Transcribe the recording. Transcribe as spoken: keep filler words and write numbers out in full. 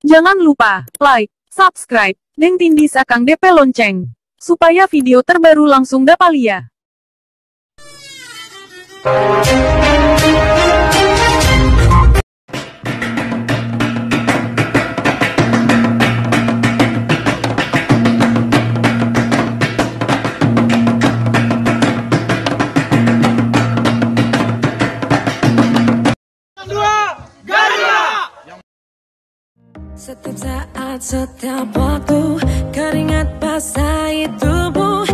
Jangan lupa like, subscribe, dan tindis akang D P lonceng. Supaya video terbaru langsung dapalia. Setiap saat, setiap waktu, keringat basahi tubuh.